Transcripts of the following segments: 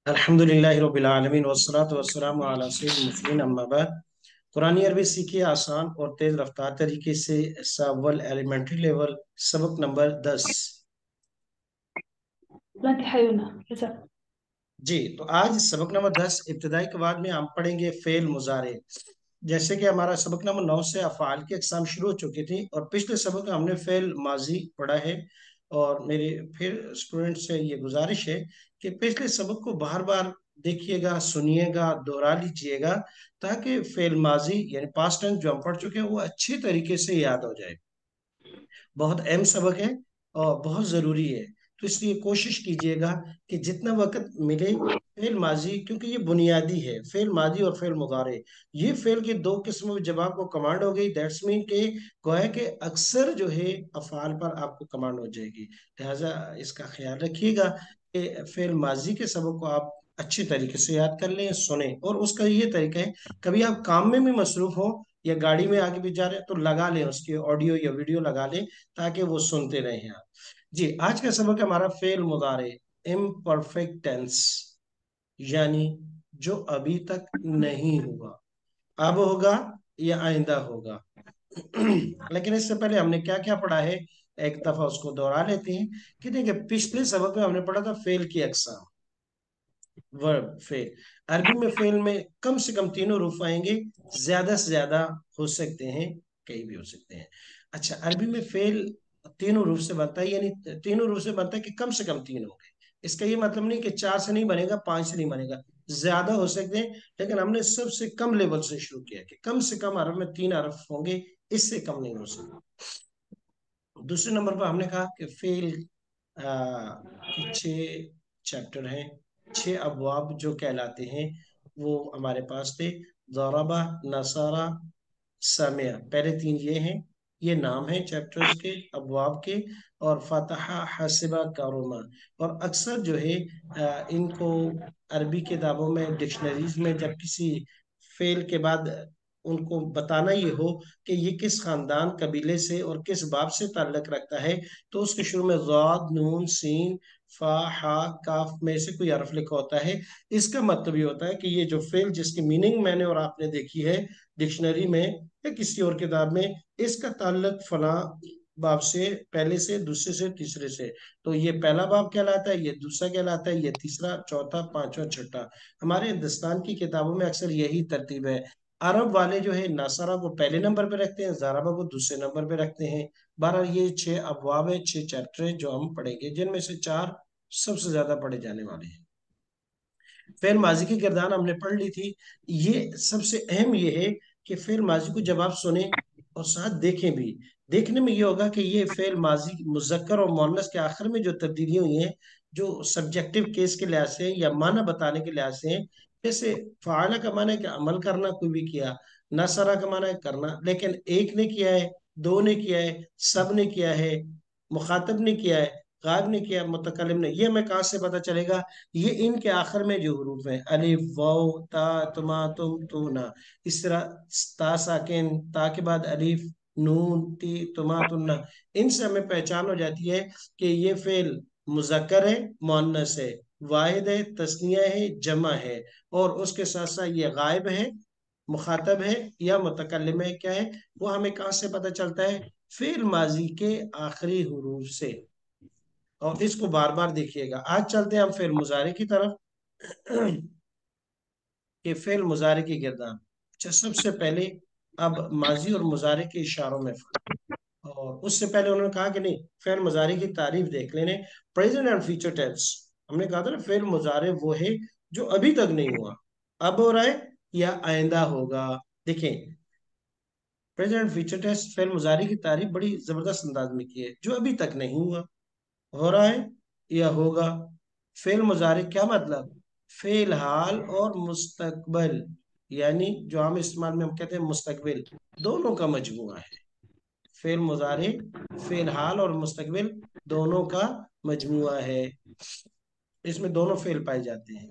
अल्हम्दुलिल्लाहि रब्बिल आलमीन वस्सलातु वस्सलामु अला सय्यिदिल मुरसलीन अम्मा बाद। कुरानी अरबी सीखिए आसान और तेज रफ्तार तरीके से। अव्वल एलिमेंट्री लेवल, सबक नंबर 10। لا تحيونا لسه. जी, तो आज सबक नंबर 10 इब्तदाई कवाद में हम पढ़ेंगे फेल मुजारे। जैसे कि हमारा सबक नंबर 9 से अफ़आल की अक़साम शुरू हो चुकी थी और पिछले सबक में हमने फेल माजी पढ़ा है। और मेरी फिर स्टूडेंट से ये गुजारिश है कि पिछले सबक को बार बार देखिएगा, सुनिएगा, दोहरा लीजिएगा, ताकि फेल माजी यानी पास्ट टेंस जो हम पढ़ चुके हैं वो अच्छी तरीके से याद हो जाए। बहुत अहम सबक है और बहुत ज़रूरी है। तो इसलिए कोशिश कीजिएगा कि जितना वक्त मिले फेल माजी, क्योंकि ये बुनियादी है। फेल माजी और फेल मुदारे, ये फेल की दो किस्मों में जब आपको कमांड हो गई, दैट्स मीन के गोया के अक्सर जो है अफाल पर आपको कमांड हो जाएगी। लिहाजा इसका ख्याल रखिएगा कि फेल माजी के सबक को आप अच्छी तरीके से याद कर लें, सुने। और उसका ये तरीका है, कभी आप काम में भी मसरूफ हो या गाड़ी में आगे भी जा रहे हैं तो लगा लें, उसकी ऑडियो या वीडियो लगा लें ताकि वो सुनते रहें आप। जी, आज का सबक है हमारा फेल मुदारे, इम्परफेक्ट टेंस, यानी जो अभी तक नहीं हुआ, अब होगा या आइंदा होगा। लेकिन इससे पहले हमने क्या क्या पढ़ा है, एक दफा उसको दोहरा लेते हैं। कि देखिए, पिछले सबक में हमने पढ़ा था फेल की अकसाम। वर्ब फेल, अरबी में फेल में कम से कम तीनों रूप आएंगे, ज्यादा से ज्यादा हो सकते हैं, कई भी हो सकते हैं। अच्छा, अरबी में फेल तीनों रूप से बनता है, यानी तीनों रूप से बनता है कि कम से कम तीन होंगे। इसका ये मतलब नहीं कि चार से नहीं बनेगा, पांच से नहीं बनेगा, ज्यादा हो सकते हैं। लेकिन हमने सबसे कम लेवल से शुरू किया कि कम से कम अरब में तीन अरब होंगे, इससे कम नहीं हो सकते। दूसरे नंबर पर हमने कहा कि फेल के छह चैप्टर हैं, छह अबवाब जो कहलाते हैं, वो हमारे पास थे। ज़राबा, नसारा, सामिया, पहले तीन ये हैं। ये नाम है चैप्टर्स के, अबवाब के। और फतहा, हसिबा, कारुमा। और अक्सर जो है इनको अरबी किताबों में, डिक्शनरीज में, जब किसी फेल के बाद उनको बताना ये हो कि ये किस खानदान, कबीले से और किस बाब से ताल्लुक रखता है, तो उसके शुरू में ज़ाद, नून, सीन, फा, हा, काफ में से कोई हर्फ लिखा होता है। इसका मतलब ये होता है कि ये जो फेल, जिसकी मीनिंग मैंने और आपने देखी है डिक्शनरी में या किसी और किताब में, इसका ताल्लुक फला बाब से, पहले से, दूसरे से, तीसरे से। तो ये पहला बाब कहलाता है, ये दूसरा कहलाता है, ये तीसरा, चौथा, पांचवा, छठा। हमारे हिंदुस्तान की किताबों में अक्सर यही तरतीब है। अरब वाले जो है नासरा को पहले नंबर पे रखते हैं, जाराबा को दूसरे नंबर पे रखते हैं। बहरहाल ये छह अबवाब है, छह चैप्टर हैं जो हम पढ़ेंगे, जिनमें से चार सबसे ज्यादा पढ़े जाने वाले हैं। फेल माजी की किरदार हमने पढ़ ली थी। ये सबसे अहम ये है कि फेल माजी को जब आप सुने और साथ देखें भी, देखने में ये होगा कि ये फेल माजी मुजक्कर और मुअन्नस के आखिर में जो तब्दीलियां हुई हैं, जो सब्जेक्टिव केस के लिहाज से या माना बताने के लिहाज से हैं। जैसे फ़ाला का माना है कि अमल करना, कोई भी किया। नसरा का माना है करना, लेकिन एक ने किया है, दो ने किया है, सब ने किया है, मुखातब ने किया है, गायब ने किया, मुतकल्लिम ने, ये हमें कहाँ से पता चलेगा? ये इनके आखिर में जो हरूफ हैं, अलिफ, वाव, ता, तुमा, तुम, ना, इस तरह ता साकिन, ता के बाद अलिफ, नून, ती, तुमा, तुन्ना, इनसे हमें पहचान हो जाती है कि ये फेल मुजक्कर है, मुअन्नस है, वाहिद है, तस्निया है, जमा है। और उसके साथ साथ ये गायब है, मुखातब है, या मुतकल्लिम है, क्या है वो, हमें कहाँ से पता चलता है? फेल माजी के आखिरी हरूफ से। और इसको बार बार देखिएगा। आज चलते हैं हम फेल मुजारे की तरफ। कि फेल मुजारे की गिरदार। अच्छा, सबसे पहले अब माजी और मुजारे के इशारों में फर्क। और उससे पहले उन्होंने कहा कि नहीं, फेल मुजारे की तारीफ देख लेने। प्रेजेंट एंड फ्यूचर टेंस, हमने कहा था ना, फेल मुजारे वो है जो अभी तक नहीं हुआ, अब हो रहा है या आइंदा होगा। देखें, प्रेजेंट फ्यूचर टेंस फेल मुजारे की तारीफ बड़ी जबरदस्त अंदाज में की है, जो अभी तक नहीं हुआ, हो रहा है या होगा। फेल मुजारे क्या मतलब? फेल हाल और मुस्तकबल, यानी जो आम इस्तेमाल में हम कहते हैं मुस्तकबिल, दोनों का मजमुआ है। फेल मुजारे, फेल हाल और मुस्तकबिल दोनों का मजमुआ है। इसमें दोनों फेल पाए जाते हैं।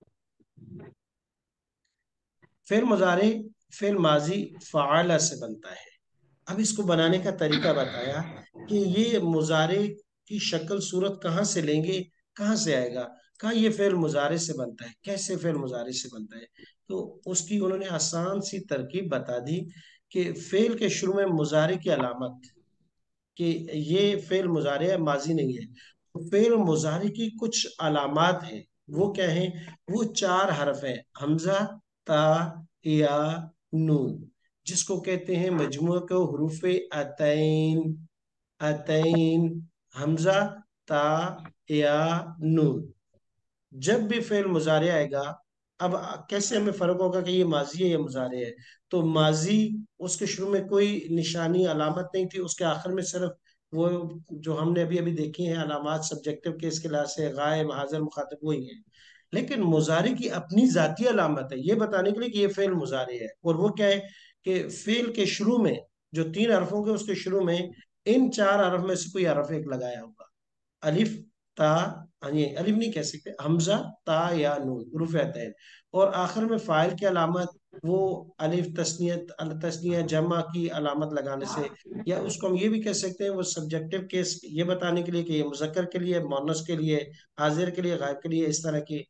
फेल मुजारे, फेल माजी फ़ाअला से बनता है। अब इसको बनाने का तरीका बताया कि ये मुजारे की शक्ल सूरत कहाँ से लेंगे, कहाँ से आएगा? कहाँ ये फेल मुजारे से बनता है, कैसे फेल मुजारे से बनता है? तो उसकी उन्होंने आसान सी तरकीब बता दी कि फेल के शुरू में मुजारे की अलामत, कि ये फेल मुजारे है, माजी नहीं है। तो फेल मुजारे की कुछ अलामात हैं, वो क्या है? वो चार हरफ है, हमजा, ता, या, नून, जिसको कहते हैं मजमू को हरूफ अतैन। अतैन, हमजा, ता, या, नून। जब भी फेल मुजारे आएगा, अब कैसे हमें फर्क होगा कि ये माजी है या मुजारे है? तो माजी, उसके शुरू में कोई निशानी अलामत नहीं थी, उसके आखिर में सिर्फ वो जो हमने अभी अभी देखी हैं अलामत सब्जेक्टिव केस के लिहाज से, गायब, हाजिर, मुखातिब, वही है। लेकिन मुजारे की अपनी जाती अलामत है ये बताने के लिए कि ये फेल मुजारे है, और वो क्या है? कि फेल के शुरू में जो तीन हरफों के, उसके शुरू में इन चार हरफ में से कोई हरफ एक लगाया होगा। अलिफ, ता, ये अलिफ नहीं कह सकते, हमजा, ता, या नून, उरूफ अतैन। और आखिर में फाइल की अलामत, वो अलिफ तस्नियत, अल तस्निया जमा की अलामत लगाने से, या उसको हम ये भी कह सकते हैं वो सब्जेक्टिव केस ये बताने के लिए कि ये मुजक्कर के लिए, मोनस के लिए, हाजिर के लिए, गायब के लिए, इस तरह की।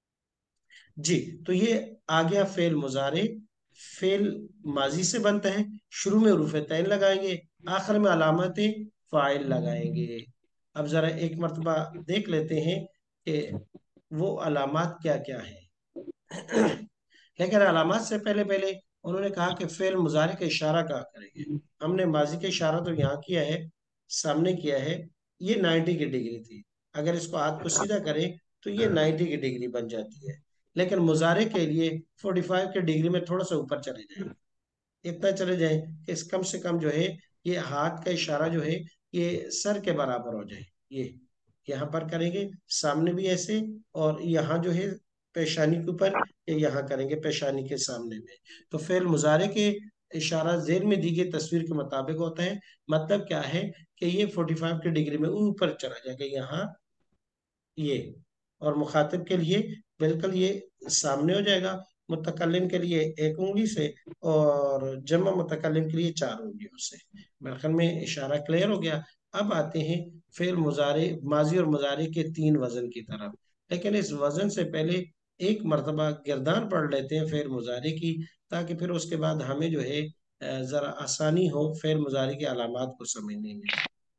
जी। तो ये आ गया फेल मुजारे। फेल माजी से बनता है, शुरू में उरूफ तैन लगाएंगे, आखिर में अलामत फाइल लगाएंगे। अब जरा एक मर्तबा देख लेते हैं कि वो अलामत क्या क्या है। लेकिन अलामत से पहले पहले उन्होंने कहा कि फेल मुजारे का इशारा कहाँ करेंगे। हमने माजी का इशारा तो यहाँ किया है, सामने किया है। ये 90 की डिग्री थी, अगर इसको हाथ को सीधा करें तो ये 90 की डिग्री बन जाती है। लेकिन मुजारे के लिए 45 की डिग्री में थोड़ा सा ऊपर चले जाएं, इतना चले जाएं कि कम से कम जो है ये हाथ का इशारा जो है ये सर के बराबर हो जाए। ये यहाँ पर करेंगे, सामने भी ऐसे, और यहाँ जो है पेशानी के ऊपर, ये यहाँ करेंगे पेशानी के सामने में। तो फेल मुजारे के इशारा जेल में दी गई तस्वीर के मुताबिक होता है। मतलब क्या है? कि ये 45 की डिग्री में ऊपर चला जाएगा यहाँ, ये। और मुखातिब के लिए बिल्कुल ये सामने हो जाएगा, मुतकल्लिम के लिए एक उंगली से, और जमा मुतकल्लिम के लिए चार उंगलियों से। मेरे ख्याल में इशारा क्लियर हो गया। अब आते हैं फेल मुजारे, माजी और मुजारे के तीन वजन की तरफ। लेकिन इस वजन से पहले एक मर्तबा गिरदान पढ़ लेते हैं फेल मुजारे की, ताकि फिर उसके बाद हमें जो है जरा आसानी हो फेल मुजारे की अलामात को समझने में।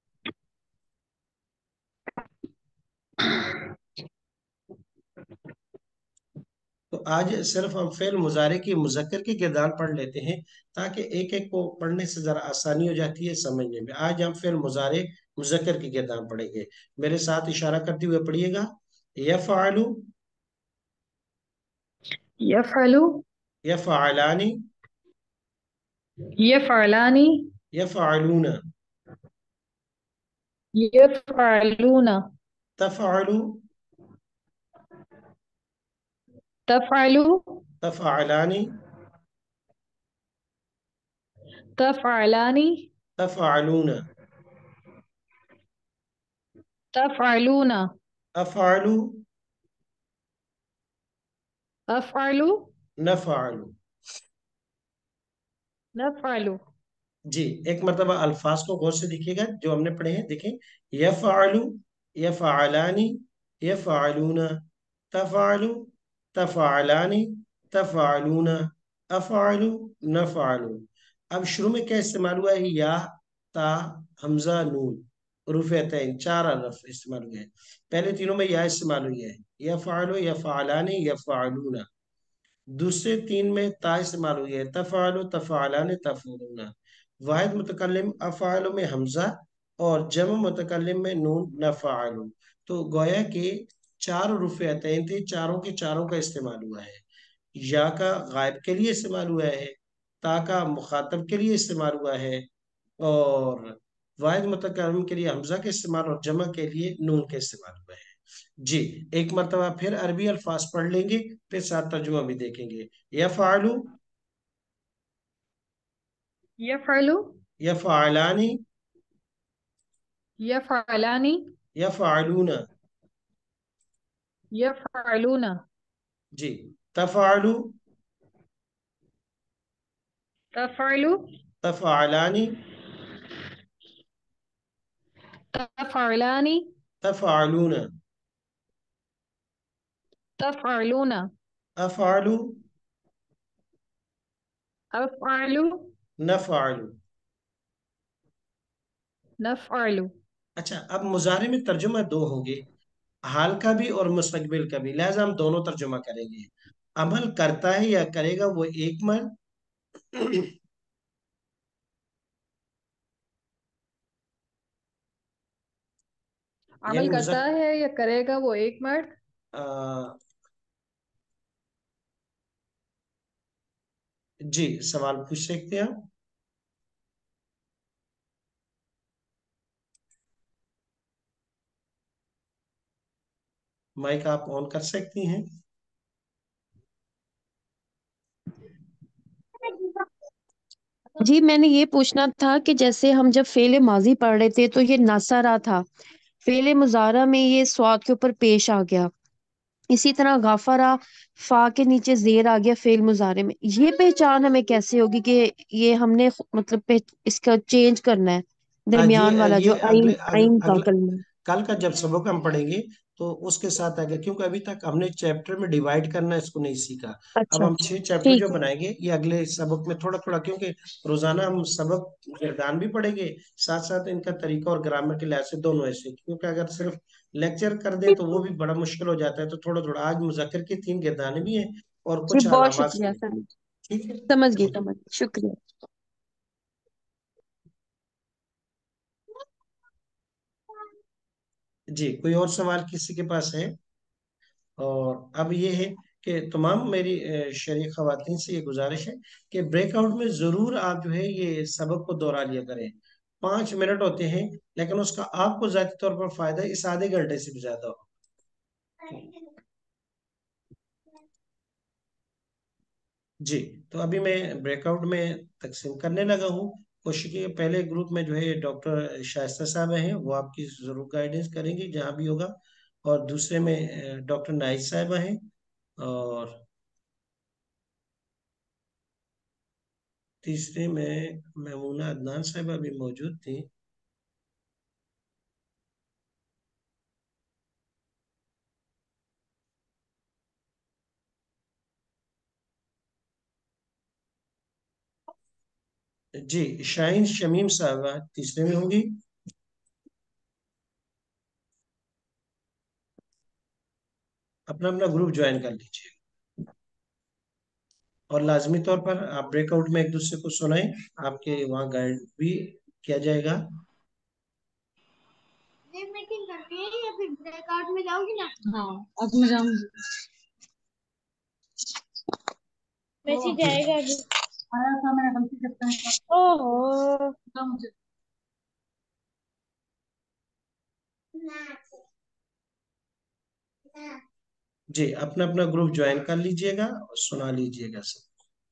तो आज सिर्फ हम फेल मुजारे की मुजक्कर की किरदार पढ़ लेते हैं, ताकि एक एक को पढ़ने से जरा आसानी हो जाती है समझने में। आज हम फेल मुजारे मुजक्कर की किरदार पढ़ेंगे। मेरे साथ इशारा करते हुए पढ़िएगा। यफ़अलु, यफ़अलु, यफ़अलानी, यफ़अलानी, यफ़अलूना, यफ़अलूना, तफ़अलु, तफ़अलु, तफ़अलानी, तफ़अलानी, तफ़अलूना, तफ़अलूना, अफ़अलु, अफ़अलु, नफ़अलु। नफ़अलु, जी। एक मरतबा अल्फाज को गौर से देखिएगा जो हमने पढ़े हैं, देखें। यफ़अलु, यफ़अलानी, यफ़अलूना, तफ़अलु, तफ़अलानी, तफ़अलूना, अफ़अलु, नफ़अलु। अब शुरू में क्या इस्तेमाल हुआ है? या, ता, हमजा, नून, रुफ़अतैन, चार हरफ इस्तेमाल हुए हैं। पहले तीनों में या इस्तेमाल हुई है, यफ़अलु, यफ़अलानी, यफ़अलूना। दूसरे तीन में ता इस्तेमाल हुई है, तफ़अलु, तफ़अलानी, तफ़अलूना। वाहिद मुतकल्लिम अफ़अलु में हमजा, और जम मुतकल्लिम में नून, नफ़अलु। तो गोया के चार रुफ़अतैन थे, चारों के चारों का इस्तेमाल हुआ है। या का गायब के लिए इस्तेमाल हुआ है, ता का मुखातब के लिए इस्तेमाल हुआ है, और वाहिद मुतकल्लिम के लिए हमजा के इस्तेमाल, और जमा के लिए नून के इस्तेमाल हुआ है। जी। एक मरतबा फिर अरबी अल्फाज पढ़ लेंगे, फिर साथ तर्जुमा भी देखेंगे। यफ़अलु, यफ़अलु, यफ़अलानी, यफ़अलानी, यफ़अलूना। यफ़अलूना, जी। तफ़अलु, तफ़अलु, तफ़अलानी, तफ़अलानी, तफ़अलूना। तफ़अलूना। अफ़अलु, अफ़अलू। नफ़अलु। नफ़अलू। अच्छा, अब मुजारे में तर्जुमा दो होंगे, हाल का भी और मुस्तकबिल का भी, लिहाजा हम दोनों तर्जुमा करेंगे। अमल करता है या करेगा वो एक मर्द। यानी अमल करता है या करेगा वो एक मर्द। आ, जी, सवाल पूछ सकते हैं आप। माइक आप ऑन कर सकती हैं। जी, मैंने ये पूछना था कि जैसे हम जब फेले माजी पढ़ रहे थे तो ये नसरा था, फेले मुजारा में ये स्वाद के ऊपर पेश आ गया। इसी तरह गाफरा, फा के नीचे जेर आ गया फेल मुजारे में। ये पहचान हमें कैसे होगी कि ये हमने मतलब इसका चेंज करना है, ये दरमियान वाला ये जो अगले आइन आइन का अगले कलमा। कल का जब सबक हम पढ़ेंगे तो उसके साथ आगे, क्योंकि अभी तक हमने चैप्टर में डिवाइड करना इसको नहीं सीखा। अब अच्छा हम अच्छा, 6 चैप्टर जो ठीक है। बनाएंगे ये अगले सबक में थोड़ा थोड़ा, क्योंकि रोजाना हम सबक गिरदान भी पढ़ेंगे, साथ साथ इनका तरीका और ग्रामर के लिहाज से दोनों ऐसे, क्योंकि अगर सिर्फ लेक्चर कर दें तो वो भी बड़ा मुश्किल हो जाता है। तो थोड़ा थोड़ा आज मुज़क्कर की 3 गिरदानें भी हैं और जी, कुछ बहुत अलामात शुक्रिया, भी। समझ ठीक है। समझ गई, शुक्रिया। जी, कोई और सवाल किसी के पास है? और अब ये है कि तमाम मेरी शरीक खवातीन से ये गुजारिश है कि ब्रेकआउट में जरूर आप जो है ये सबक को दोहरा लिया करें। 5 मिनट होते हैं, लेकिन उसका आपको जाती तौर पर फायदा इस आधे घंटे से भी ज्यादा हो। जी, तो अभी मैं ब्रेकआउट में तकसीम करने लगा हूँ। कोशिश की पहले ग्रुप में जो है डॉक्टर शाइस्ता साहब हैं, वो आपकी जरूर गाइडेंस करेंगी जहाँ भी होगा। और दूसरे में डॉक्टर नाइज साहबा हैं। और तीसरे में मैमूना अदनान साहबा भी मौजूद थी। जी, शाहीन शमीम साहबा तीसरे में होंगी। अपना अपना ग्रुप ज्वाइन कर लीजिए। और लाजमी तौर पर आप ब्रेकआउट में एक दूसरे को सुनाएं, आपके वहाँ गाइड भी किया जाएगा। ये मीटिंग करनी है या फिर ब्रेकआउट में जाओगी ना। हाँ, अब मैं जाऊंगी। मैसेज आएगा अभी। आया था, मैंने गलती करता है। ओहो, बताओ मुझे। जी, अपना अपना ग्रुप ज्वाइन कर लीजिएगा और सुना लीजिएगा सब।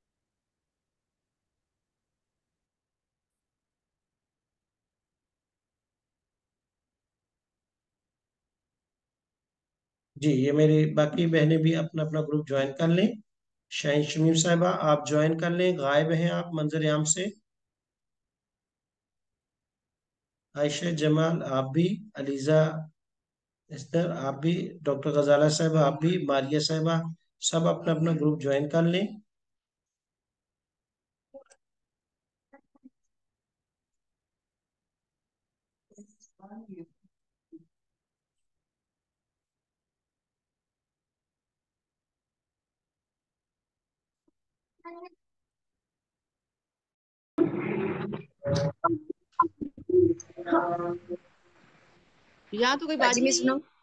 जी, ये मेरी बाकी बहनें भी अपना अपना ग्रुप ज्वाइन कर लें। शाहीन शमीम साहिबा आप ज्वाइन कर लें, गायब हैं आप मंजर आम से। आयशा जमाल आप भी, अलीजा इस्तर आप भी, डॉक्टर गजाला साहिबा आप भी, मारिया साहिबा, सब अपना अपना ग्रुप ज्वाइन कर लें। यहाँ तो कोई बात ही नहीं है।